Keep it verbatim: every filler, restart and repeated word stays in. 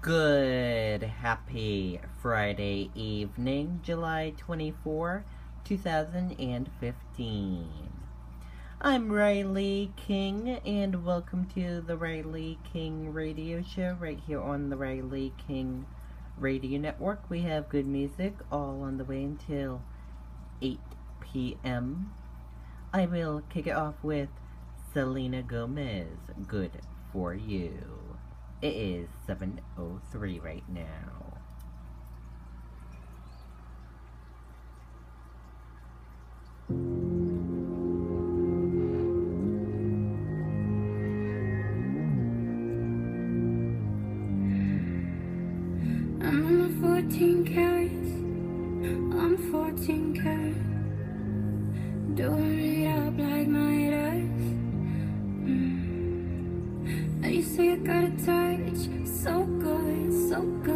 Good, happy Friday evening, July twenty-fourth, two thousand fifteen. I'm Riley King, and welcome to the Riley King Radio Show right here on the Riley King Radio Network. We have good music all on the way until eight p.m. I will kick it off with Selena Gomez, Good For You. It is seven oh three right now. I'm on my fourteen carats. I'm fourteen carat. Doing it up like my eyes. Mm. And you say I got a touch so good, so good.